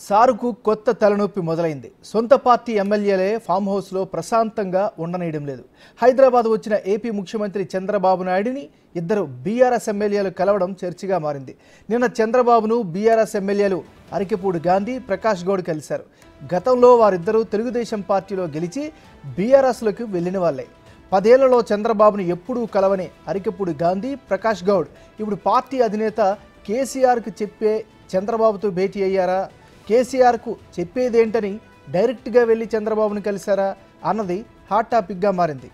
సారుకు కొత్త తలనొప్పి మొదలైంది. సొంత పార్టీ ఎమ్మెల్యేలే ఫామ్ హౌస్లో ప్రశాంతంగా ఉండనీయడం లేదు. హైదరాబాద్ వచ్చిన ఏపీ ముఖ్యమంత్రి చంద్రబాబు నాయుడిని ఇద్దరు బీఆర్ఎస్ ఎమ్మెల్యేలు కలవడం చర్చగా మారింది. నిన్న చంద్రబాబును బీఆర్ఎస్ ఎమ్మెల్యేలు అరికెపూడి గాంధీ, ప్రకాష్ గౌడ్ కలిశారు. గతంలో వారిద్దరూ తెలుగుదేశం పార్టీలో గెలిచి బీఆర్ఎస్లోకి వెళ్లిన వాళ్లే. 10 ఏళ్లలో చంద్రబాబును ఎప్పుడూ కలవని అరికెపూడి గాంధీ, ప్రకాష్ గౌడ్ ఇప్పుడు పార్టీ అధినేత కేసీఆర్కు చెప్పే చంద్రబాబుతో భేటీ అయ్యారా? కేసీఆర్కు చెప్పేదేంటని డైరెక్ట్గా వెళ్ళి చంద్రబాబును కలిశారా అన్నది హాట్ టాపిక్గా మారింది.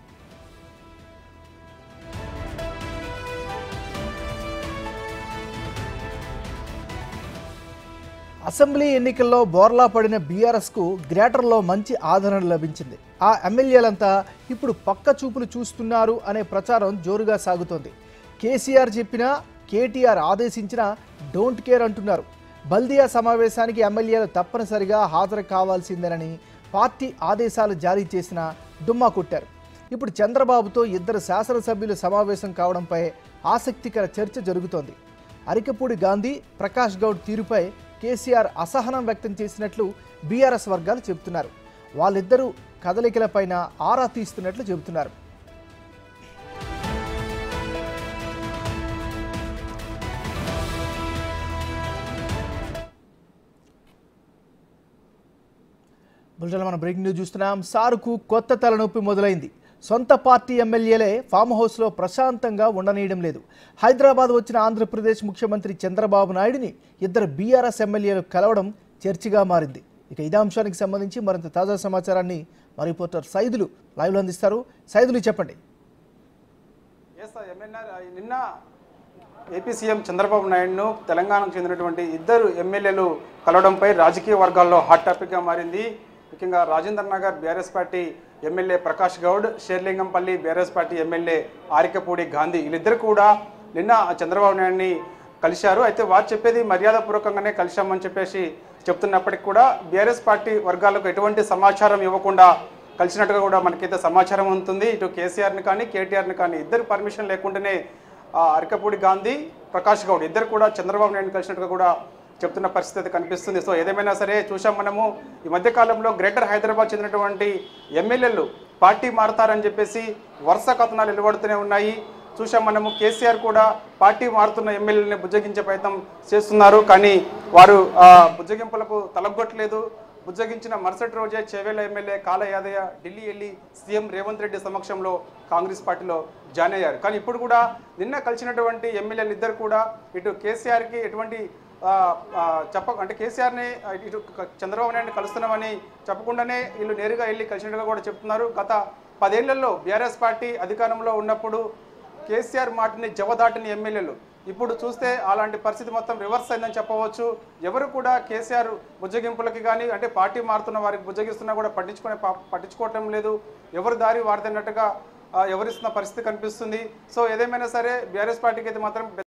అసెంబ్లీ ఎన్నికల్లో బోర్లా పడిన బీఆర్ఎస్కు గ్రేటర్లో మంచి ఆదరణ లభించింది. ఆ ఎమ్మెల్యేలంతా ఇప్పుడు పక్క చూపులు చూస్తున్నారు అనే ప్రచారం జోరుగా సాగుతోంది. కేసీఆర్ చెప్పినా, కేటీఆర్ ఆదేశించినా డోంట్ కేర్ అంటున్నారు. బల్దియా సమావేశానికి ఎమ్మెల్యేలు తప్పనిసరిగా హాజరు కావాల్సిందేనని పార్టీ ఆదేశాలు జారీ చేసినా డుమ్మా కొట్టారు. ఇప్పుడు చంద్రబాబుతో ఇద్దరు శాసనసభ్యులు సమావేశం కావడంపై ఆసక్తికర చర్చ జరుగుతోంది. అరికెపూడి గాంధీ, ప్రకాష్ గౌడ్ తీరుపై కేసీఆర్ అసహనం వ్యక్తం చేసినట్లు బీఆర్ఎస్ వర్గాలు చెబుతున్నారు. వాళ్ళిద్దరూ కదలికలపైన ఆరా తీస్తున్నట్లు చెబుతున్నారు. బులెటిన్లో మనం బ్రేకింగ్ న్యూస్ చూస్తున్నాం. సారుకు కొత్త తలనొప్పి మొదలైంది. సొంత పార్టీ ఎమ్మెల్యేలే ఫామ్ హౌస్లో ప్రశాంతంగా ఉండనీయడం లేదు. హైదరాబాద్ వచ్చిన ఆంధ్రప్రదేశ్ ముఖ్యమంత్రి చంద్రబాబు నాయుడిని ఇద్దరు బీఆర్ఎస్ ఎమ్మెల్యేలు కలవడం చర్చగా మారింది. ఇక ఇదే అంశానికి సంబంధించి మరింత తాజా సమాచారాన్ని మా రిపోర్టర్ సైదులు లైవ్లో అందిస్తారు. సైదులు చెప్పండి. నిన్న ఏపీ సీఎం చంద్రబాబు నాయుడును తెలంగాణకు చెందినటువంటి ఇద్దరు ఎమ్మెల్యేలు కలవడంపై రాజకీయ వర్గాల్లో హాట్ టాపిక్గా మారింది. ముఖ్యంగా Rajendra Nagar BRS party MLA Prakash Goud, Serilingampally BRS party MLA Arekapudi Gandhi వీళ్ళిద్దరు కూడా నిన్న చంద్రబాబు నాయుడిని కలిశారు. అయితే వారు చెప్పేది మర్యాదపూర్వకంగానే కలిశామని చెప్పేసి చెప్తున్నప్పటికీ కూడా బీఆర్ఎస్ పార్టీ వర్గాలకు ఎటువంటి సమాచారం ఇవ్వకుండా కలిసినట్టుగా కూడా మనకైతే సమాచారం ఉంటుంది. ఇటు కేసీఆర్ని కానీ కేటీఆర్ని కానీ ఇద్దరు పర్మిషన్ లేకుండానే అరికెపూడి గాంధీ, ప్రకాష్ గౌడ్ ఇద్దరు కూడా చంద్రబాబు నాయుడిని కలిసినట్టుగా కూడా చెప్తున్న పరిస్థితి కనిపిస్తుంది. సో ఏదేమైనా సరే చూసాం మనము ఈ మధ్యకాలంలో గ్రేటర్ హైదరాబాద్ చెందినటువంటి ఎమ్మెల్యేలు పార్టీ మారుతారని చెప్పేసి వరుస కథనాలు వెలువడుతూనే ఉన్నాయి. చూసాం మనము కేసీఆర్ కూడా పార్టీ మారుతున్న ఎమ్మెల్యేలని బుజ్జగించే ప్రయత్నం చేస్తున్నారు. కానీ వారు బుజ్జగింపులకు తలగొట్టలేదు. బుజ్జగించిన మరుసటి రోజే చేవేళ్ల ఎమ్మెల్యే కాల యాదయ్య ఢిల్లీ వెళ్ళి సీఎం రేవంత్ రెడ్డి సమక్షంలో కాంగ్రెస్ పార్టీలో జాయిన్ అయ్యారు. కానీ ఇప్పుడు కూడా నిన్న కలిసినటువంటి ఎమ్మెల్యేలు ఇద్దరు కూడా ఇటు కేసీఆర్కి ఎటువంటి అంటే కేసీఆర్ని ఇటు చంద్రబాబు నాయుడిని కలుస్తున్నామని చెప్పకుండానే వీళ్ళు నేరుగా వెళ్ళి కలిసినట్టుగా కూడా చెప్తున్నారు. గత 10 ఏళ్లలో బీఆర్ఎస్ పార్టీ అధికారంలో ఉన్నప్పుడు కేసీఆర్ మాటని జవదాటిన ఎమ్మెల్యేలు ఇప్పుడు చూస్తే అలాంటి పరిస్థితి మొత్తం రివర్స్ అయిందని చెప్పవచ్చు. ఎవరు కూడా కేసీఆర్ బుజ్జగింపులకి కానీ అంటే పార్టీ మారుతున్న వారికి బుజ్జగిస్తున్నా కూడా పట్టించుకోవటం లేదు. ఎవరు దారి వాడుతున్నట్టుగా ఎవరిస్తున్న పరిస్థితి కనిపిస్తుంది. సో ఏదేమైనా సరే బీఆర్ఎస్ పార్టీకి అయితే మాత్రం